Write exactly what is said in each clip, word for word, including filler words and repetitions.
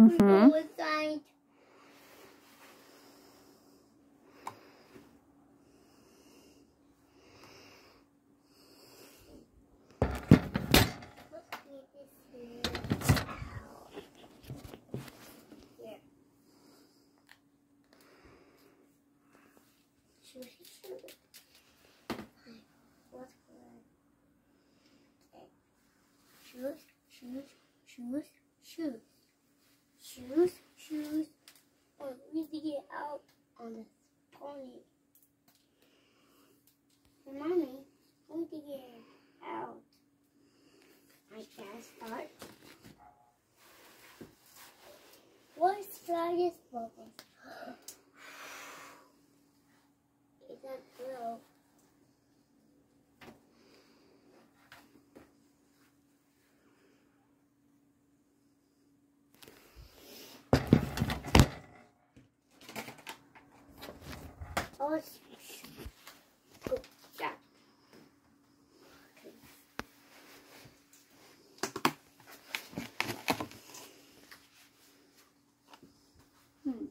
Mm-hmm. Go inside. Shoot, shoot. What's good? Okay. Shoes, shoes, shoes, shoes. Shoes, shoes. Oh, we need to get out on this pony. Hey, Mommy, we need to get out. I can't start. What's Fly's bubbles? Is that blue? Oh, it's good. Yeah. Okay. Hmm.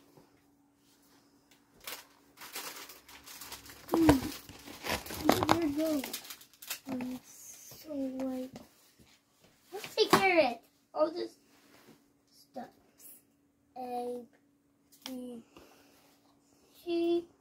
Hmm. Where go? I'm so like. Let's take care of it. All this stuff. A, B, C.